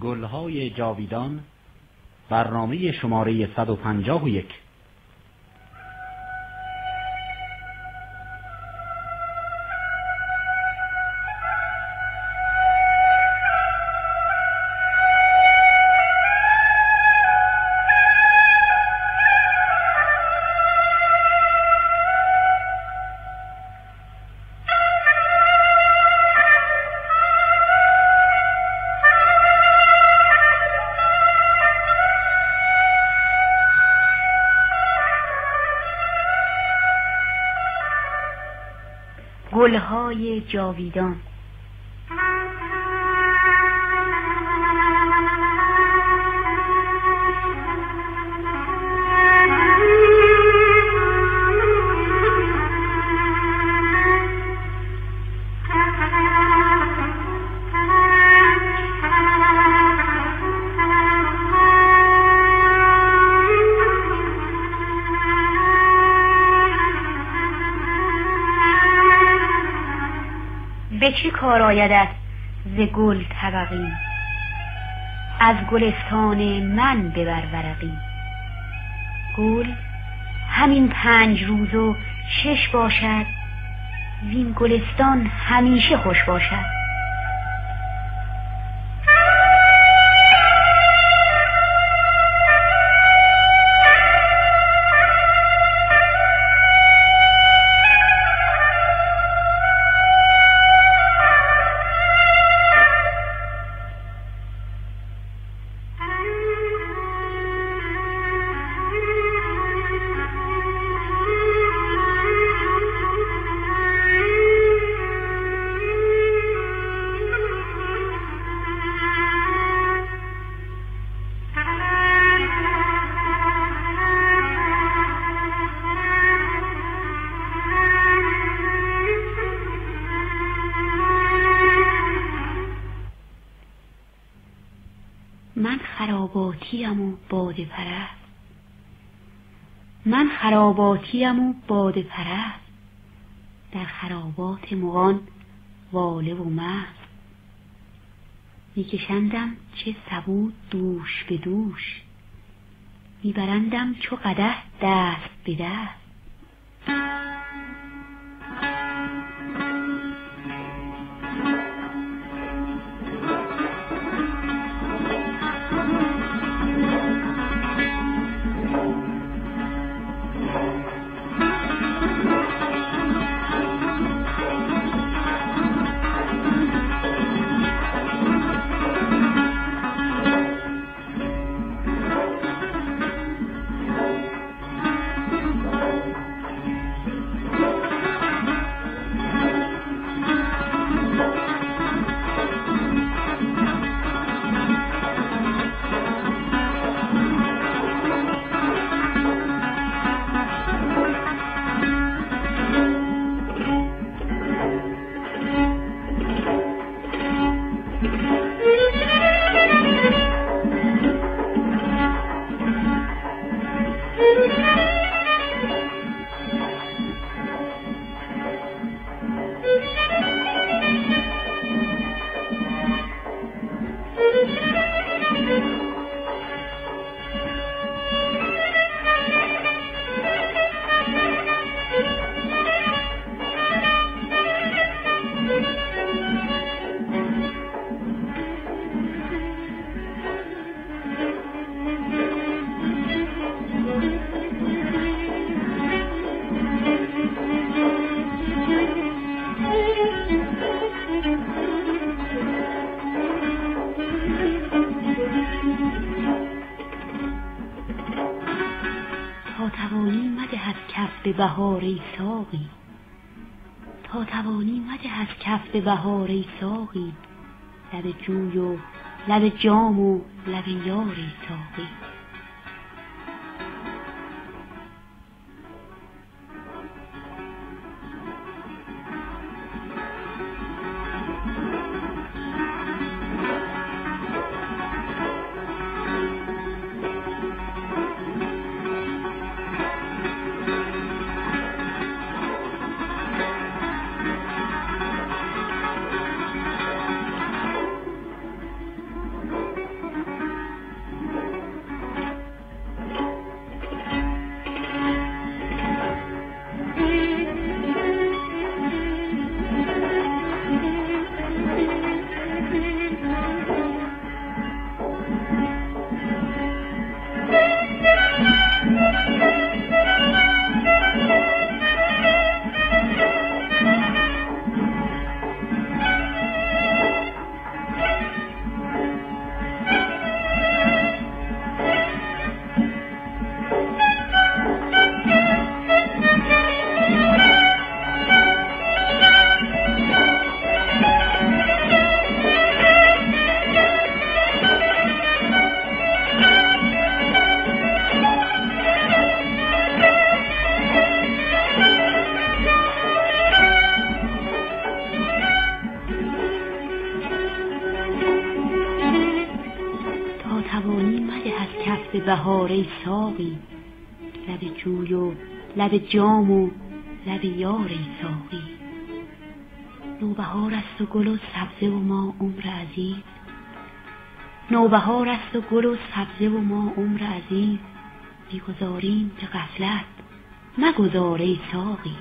گلهای جاویدان، برنامه شماره 151. گلهای جاویدان. به چه کار آیدت ز گل طبقی، از گلستان من ببر ورقی. گل همین 5 روز و 6 باشد، وین گلستان همیشه خوش باشد. من خراباتیم و باده پرست، من خراباتیم و باده پرست، در خرابات مغان واله و مست. میکشندم چه سبو دوش به دوش، میبرندم چو قدح دست به دست. به بهار ای ساقی، تا توانی مده از کف به بهار ای ساقی. لب جوی و لب جام و لب یار ای ساقی. توانی مده از کف بهار ای ساقی، لب جوی و لب جام و لب یار ای ساقی. نوبهار است و گل و سبزه و ما عمر عزیز، نوبهار است و گل و سبزه و ما عمر عزیز، میگذاریم به غفلت مگذار ای ساقی.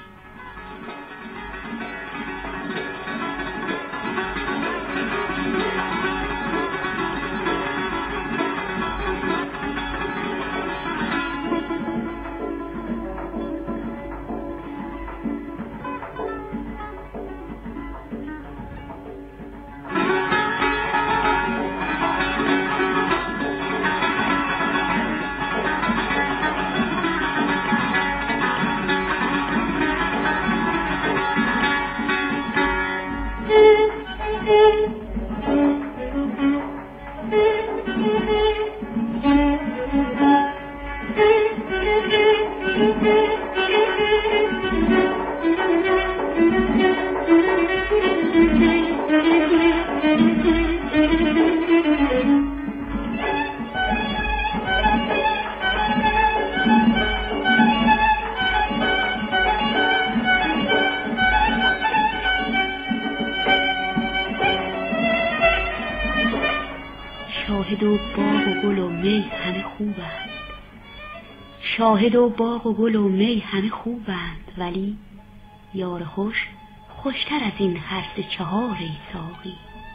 شاهد و باغ و گل و می همه خوبند، شاهد و باغ و گل و می همه خوبند، ولی یار خوش خوشتر از این هر سه چهار ای ساقی.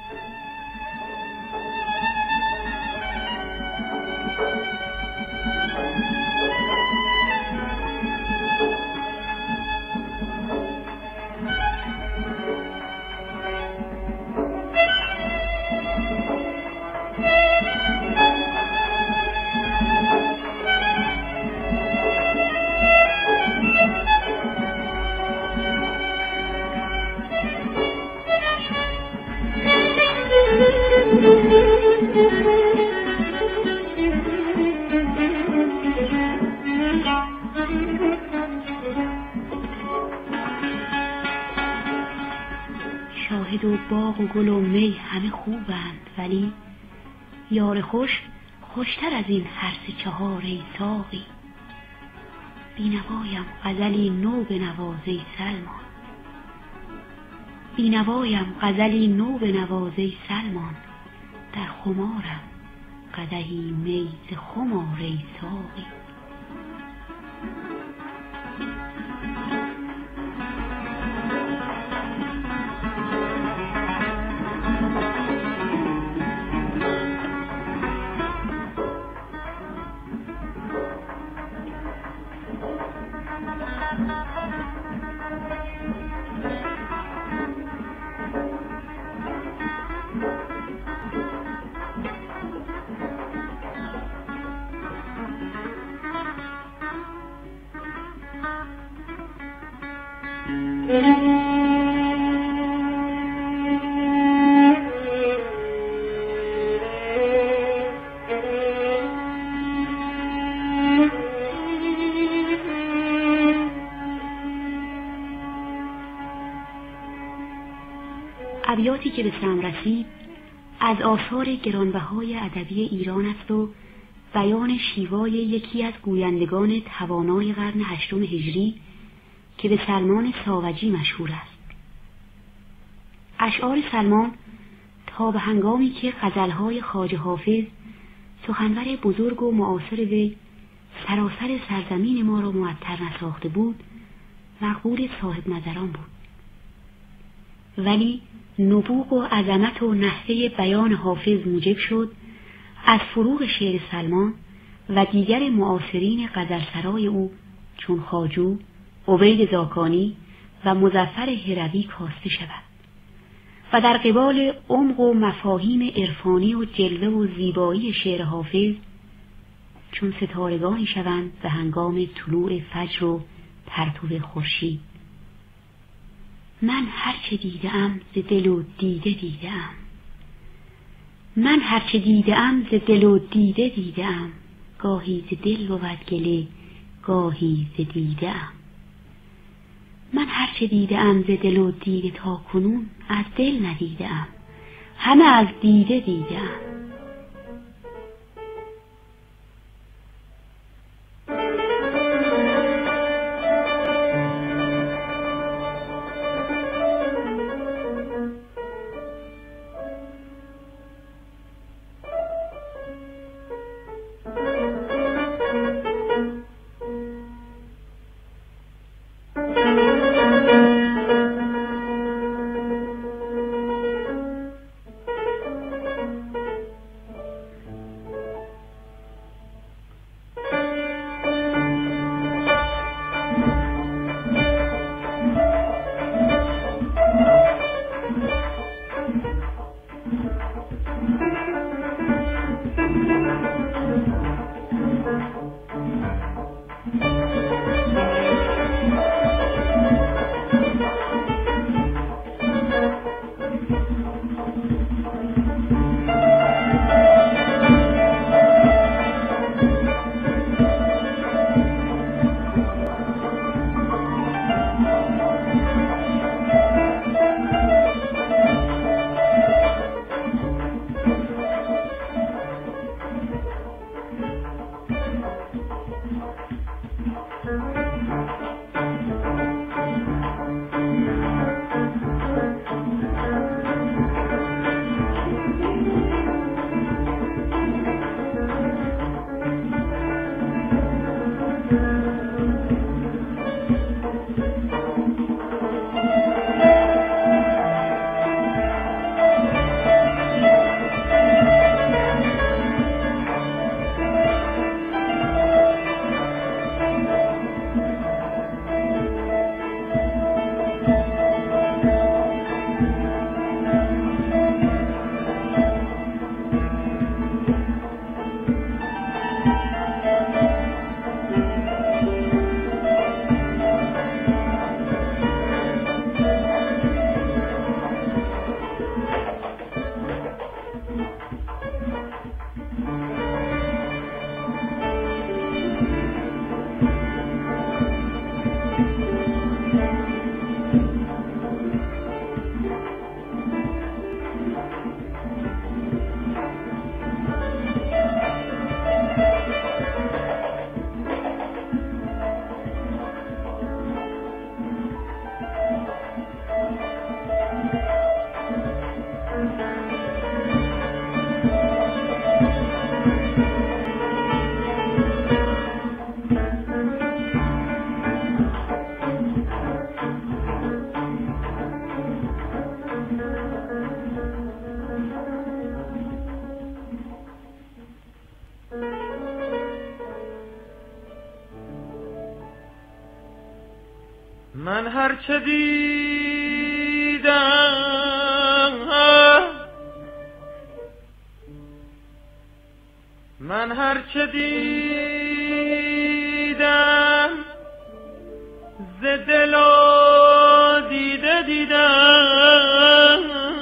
شاهد و باغ و گل و می همه خوبند، ولی یار خوش خوشتر از این هر سه چهار ای ساقی. بینوایم غزلی نو بنواز ای سلمان، بینوایم غزلی نو بنواز ای سلمان، در خمارم قدحی می ز خمار ای ساقی. ابیاتی که به سم رسید از آثار گرانبهای ادبی ایران است و بیان شیوای یکی از گویندگان توانای قرن هشتم هجری که به سلمان ساوجی مشهور است. اشعار سلمان تا به هنگامی که غزلهای خواجه حافظ سخنور بزرگ و معاصر وی سراسر سرزمین ما را معطر نساخته بود مقبول صاحب نظران بود، ولی نبوغ و عظمت و نحوه بیان حافظ موجب شد از فروغ شعر سلمان و دیگر معاصرین غزلسرای او چون خواجو، عبید زاکانی و مظفر هروی کاسته شود و در قبال عمق و مفاهیم عرفانی و جلوه و زیبایی شعر حافظ چون ستارگانی شوند به هنگام طلوع فجر و پرتو خورشید. من هرچه دیدم ز دل و دیده دیدم، من هرچه دیدم ز دل و دیده دیدم، گاهی ز دل بود گله گاهی ز دیدم. من هرچه دیدم ز دل و دیده تا کنون از دل ندیدم، همه از دیده دیدم. من هرچه دیدم ز دل و دیده دیدم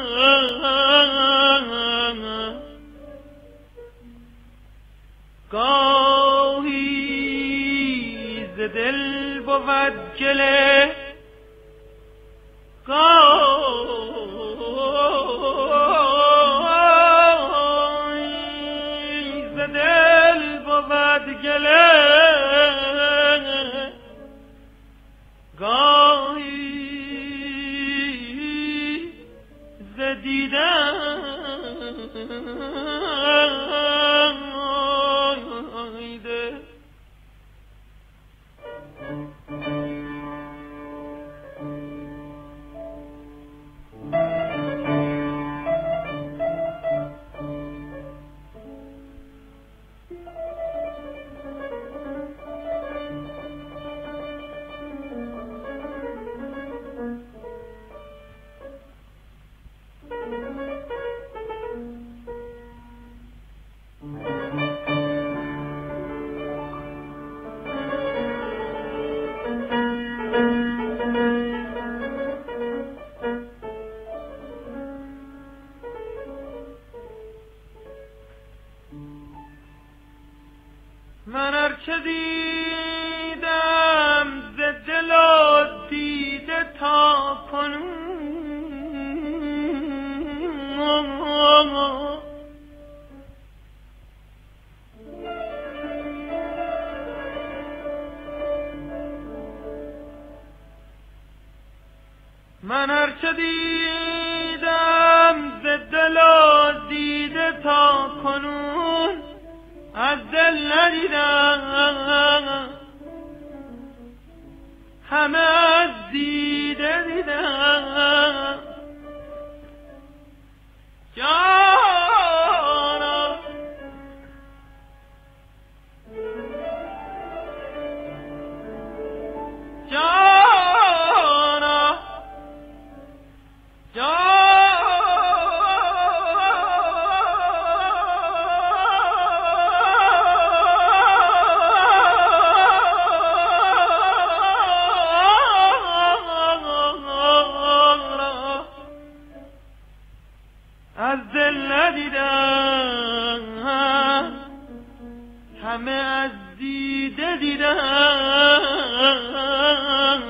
گاهی ز دل بود گله گاهی ز دل بود گله گاهی ز دیدن من هرچه دیدم ز دل و دیده تا کنون من هرچه دیدم ز دل و دیده تا کنون از دل ندیدم همه از دیده دیدم جانا جانا جانا از دل ندیدم همه از دیده دیدم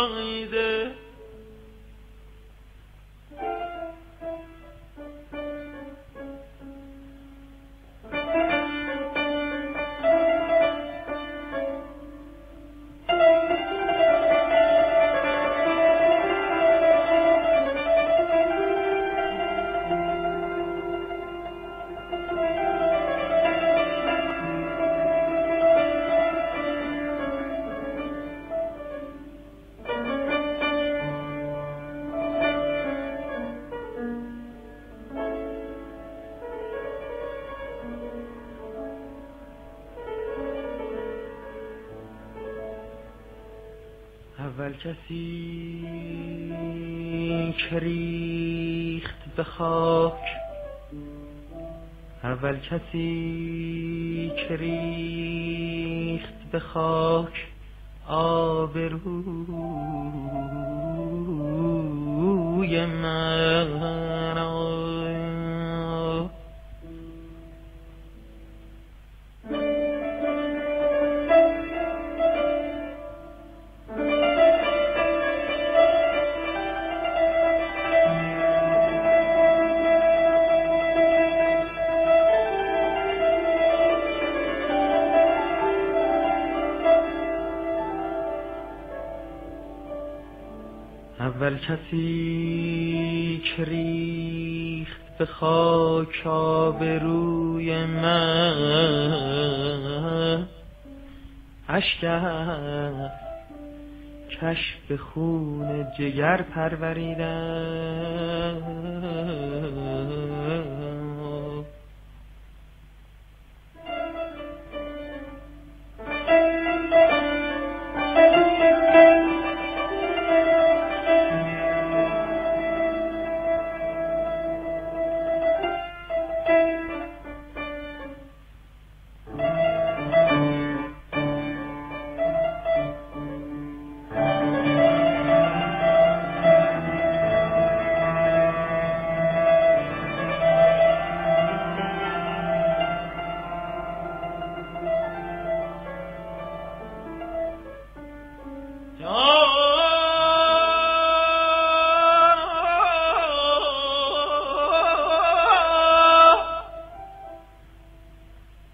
اول کسی که ریخت به خاک اول کسی که ریخت به خاک آبروی من اول کسی که ریخت به خاک آبروی من اشک است کش به خون جگر پروریدم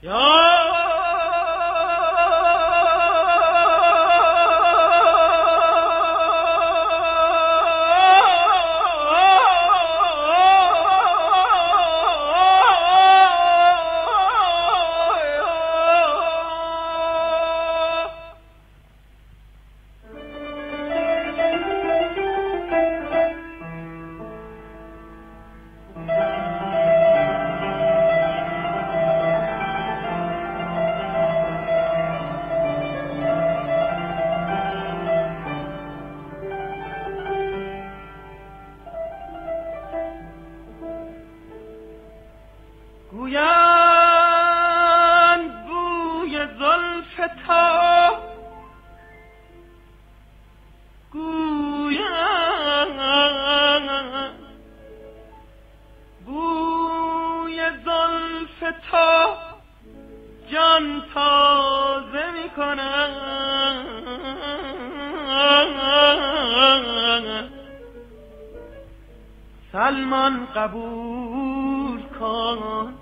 سلمان قبول کن،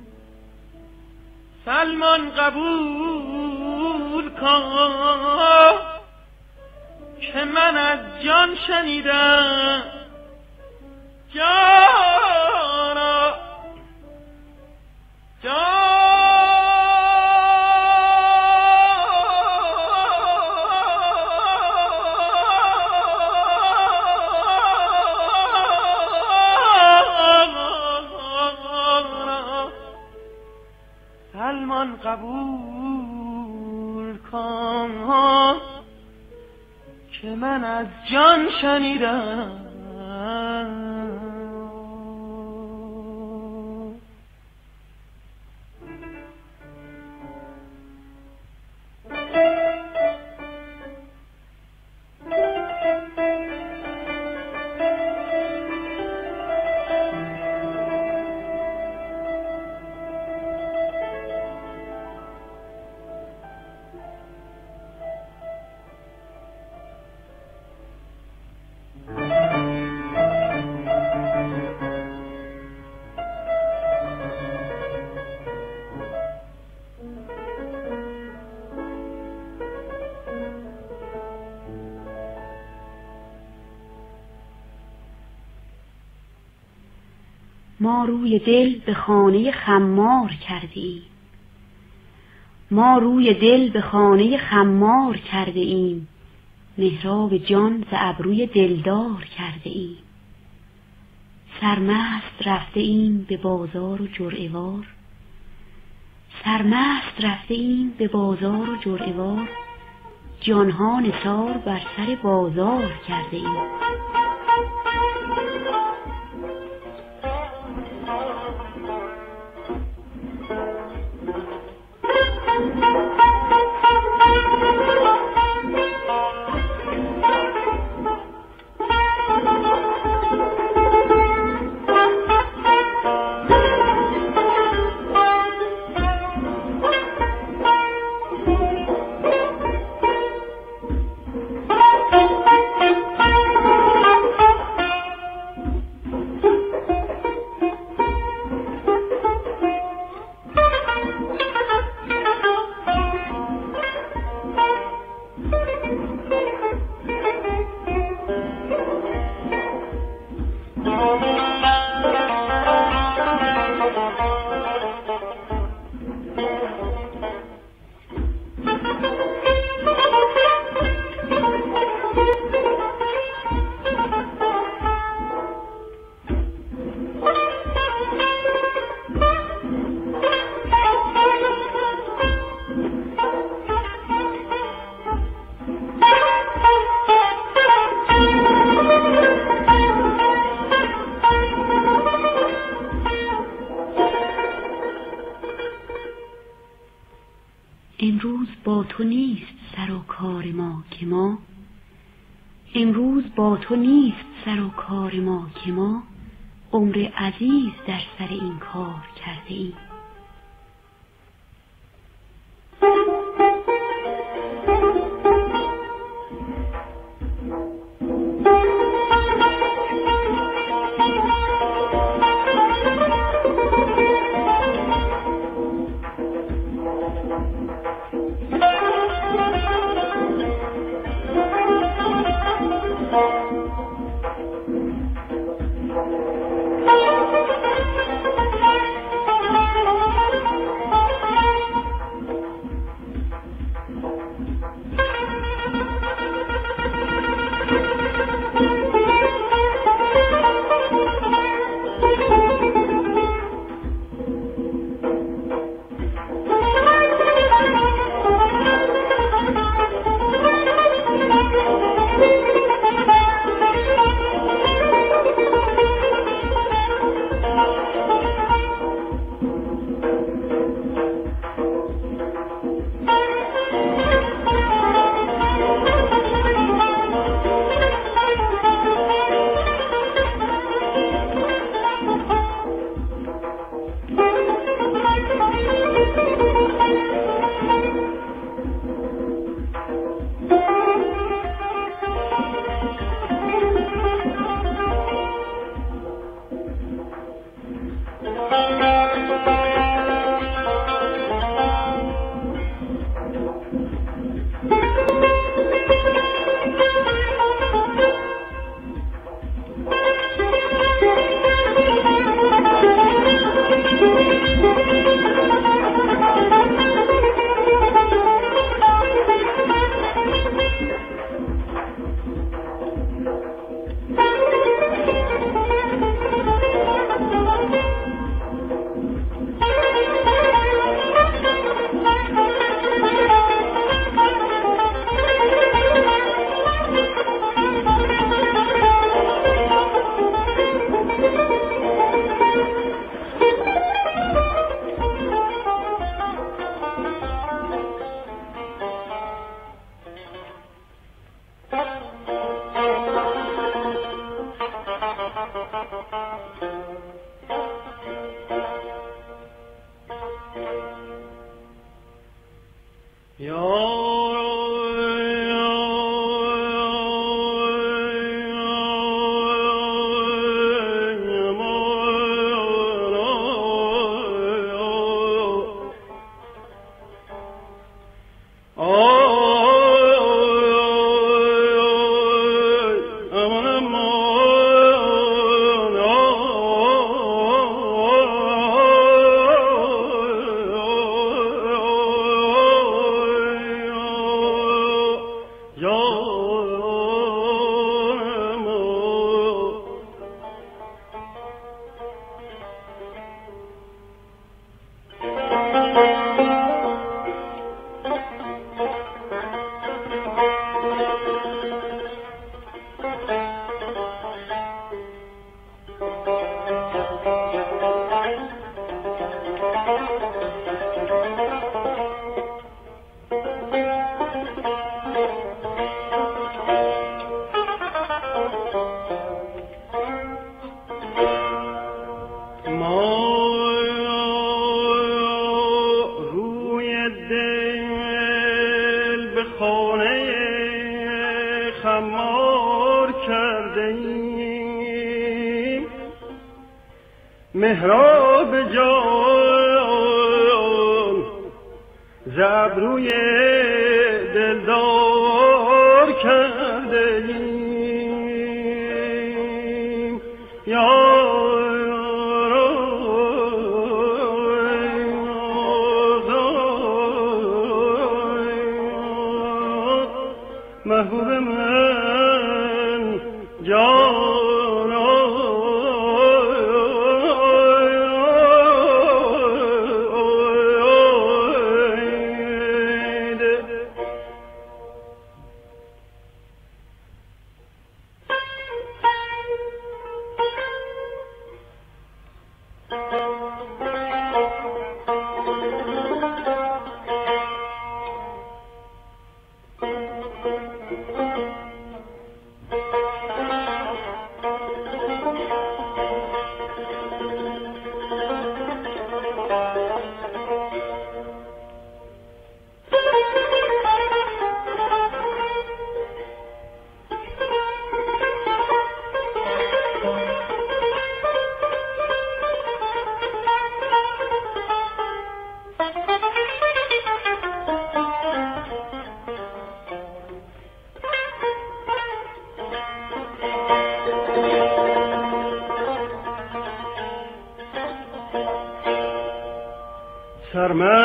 سلمان قبول کن که من از جان شنیدم، جانا جان سلمان قبول کن که من از جان شنیدم. ما روی دل به خانه خمار کرده ایم، ما روی دل به خانه خمار کرده ایم، محراب جان ز ابروی دلدار کرده ایم. سرمست رفته ایم به بازار و جرعه وار، سرمست رفته ایم به بازار و جرعه وار، جانها نثار بر سر بازار کرده ایم. امروز با تو نیست سر و کار ما که ما، امروز با تو نیست سر و کار ما که ما، عمر عزیز در سر این کار کرده ایم. محراب جان زبروی دلدار کرده ایم یا محبوب من جان Thank you.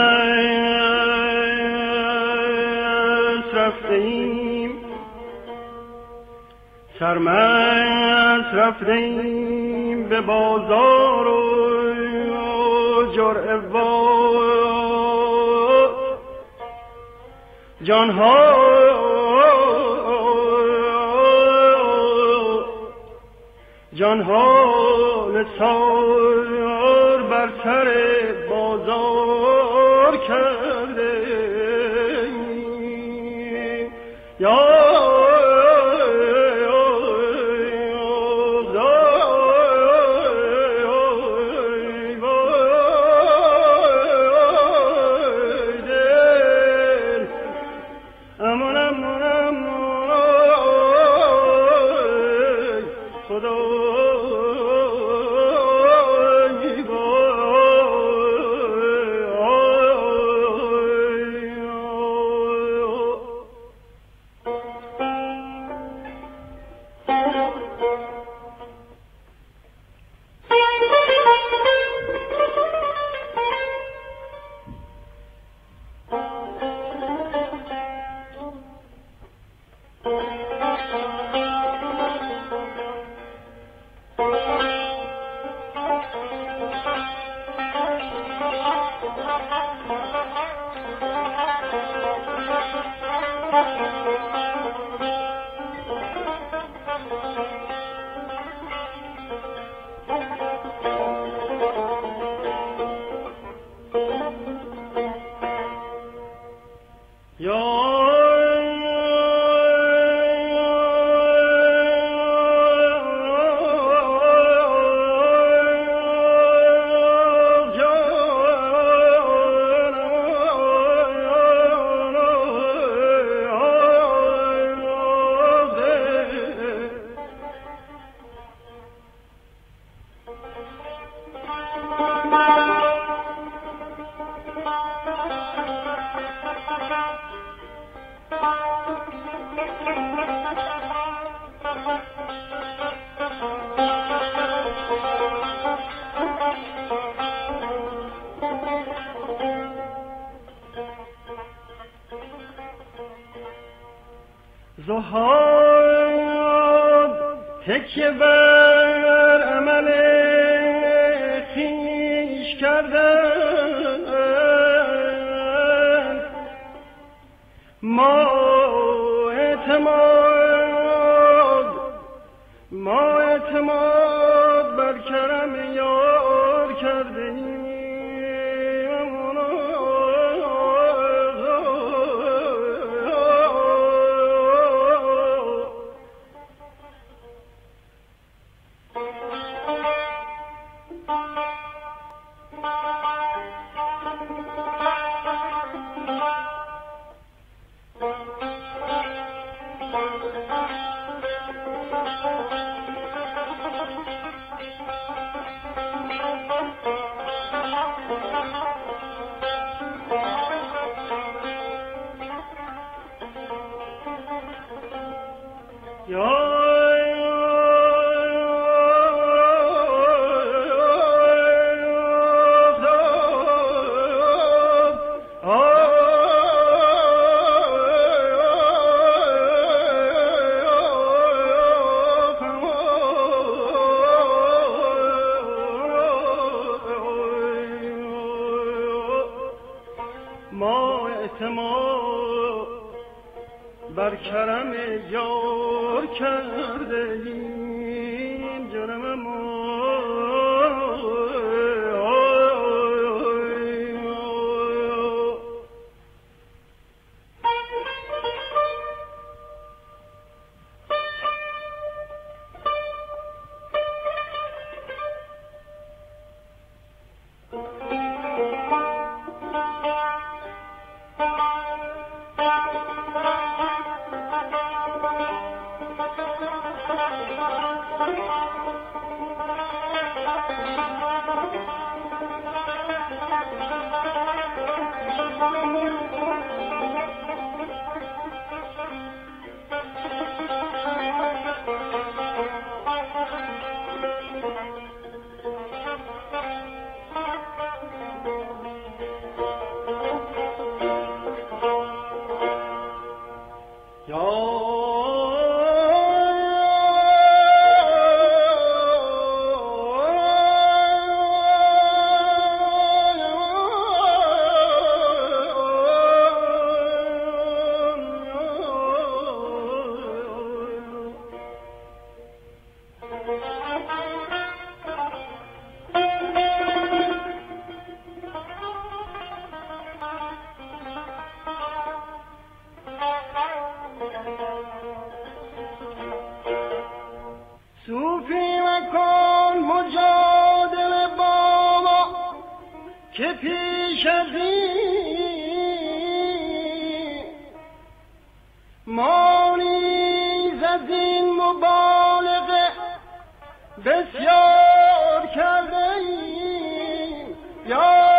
سرمست رفتیم به بازار و جرعه و جانها نثار بر سر بازار کرده یا زهاد تکیه بر عمل خویش کردن ما اعتماد بر کرم یار کردیم ما اعتماد بر کرم یار کرده ایم جنم ما بسیار کرده ایم یا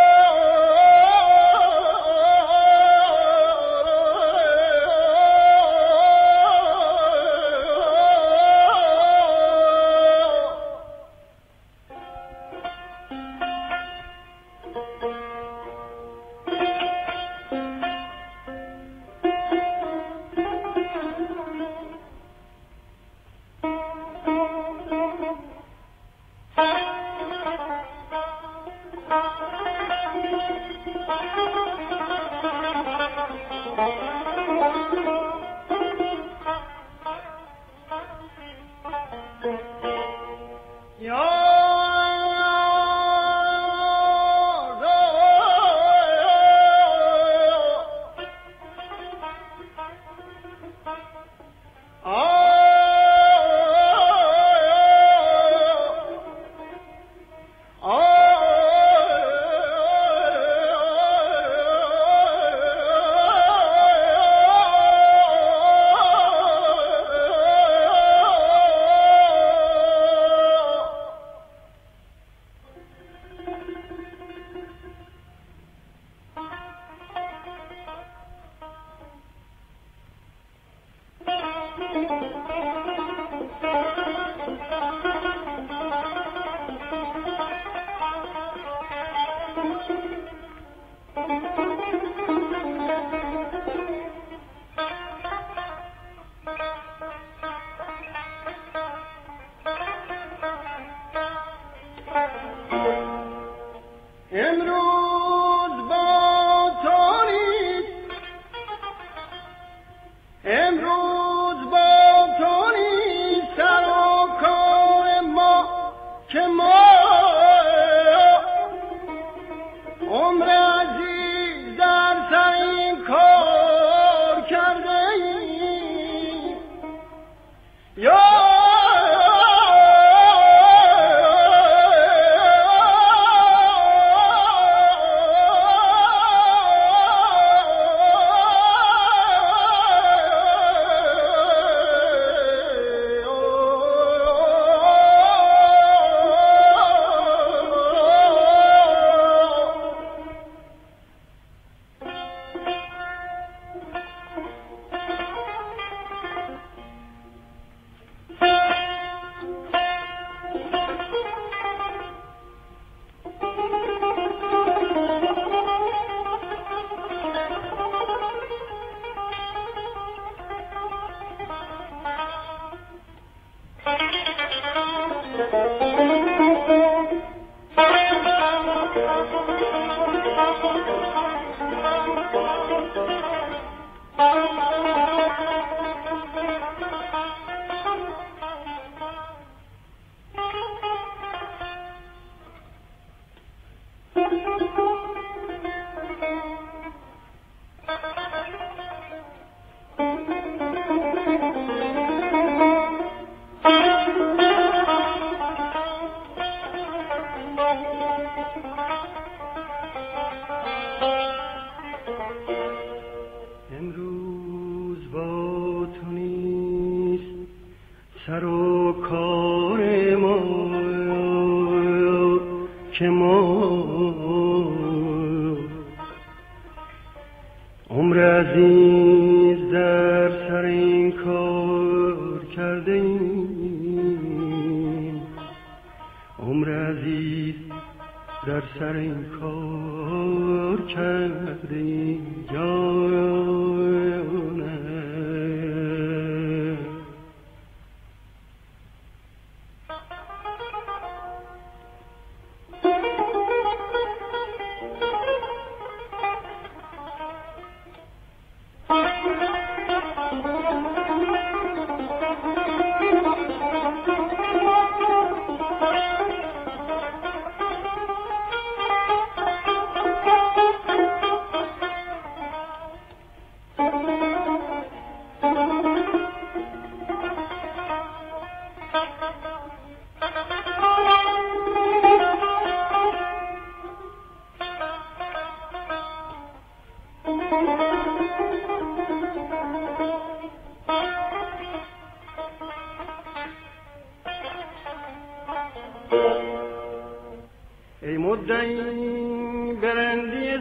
دهی برندی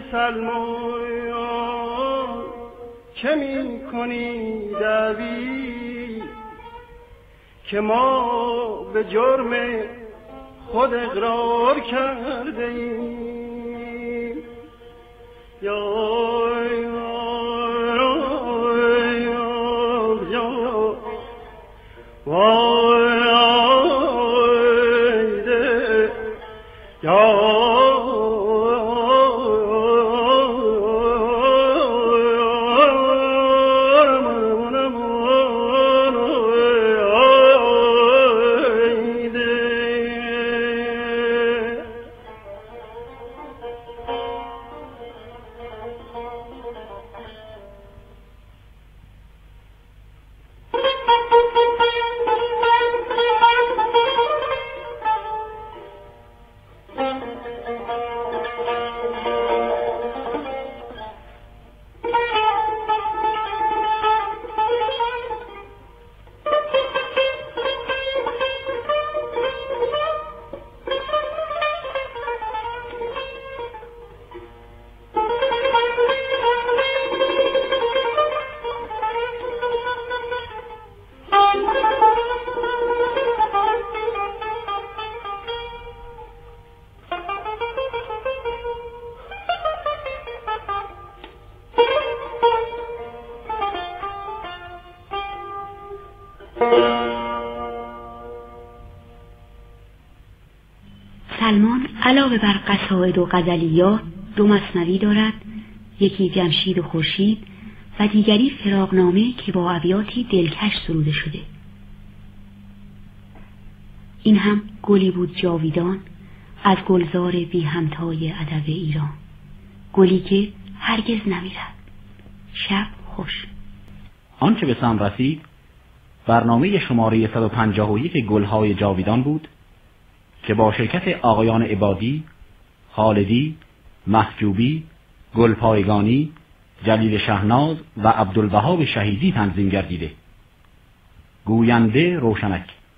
سلمان چه می کنی دعوی که ما به جرم خود اقرار کرده ایم یا سلمان علاوه بر قصائد و غزلیات 2 مثنوی دارد، یکی جمشید و خورشید و دیگری فراقنامه که با ابیاتی دلکش سروده شده. این هم گلی بود جاویدان از گلزار بی همتای ادب ایران، گلی که هرگز نمیرد. شب خوش. آنچه به سم رسید برنامه شماره 151 گلهای جاویدان بود که با شرکت آقایان عبادی، خالدی، محجوبی، گلپایگانی، جلیل شهناز و عبدالوهاب شهیدی تنظیم گردیده. گوینده روشنک.